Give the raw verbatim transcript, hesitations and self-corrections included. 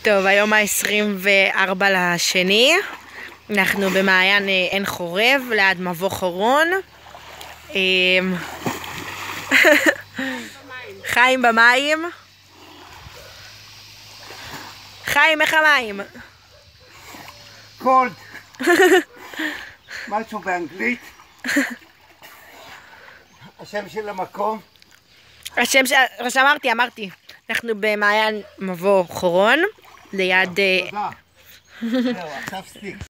טוב, היום ה-עשרים וארבע לשני, אנחנו במעיין עין חורב, ליד מבוא חורון. חיים במים. חיים, איך המים? קולד. משהו באנגלית. השם של המקום? השם של... אמרתי, אמרתי. אנחנו במעיין מבוא חורון, ליד... תודה. זהו, עכשיו סטיק.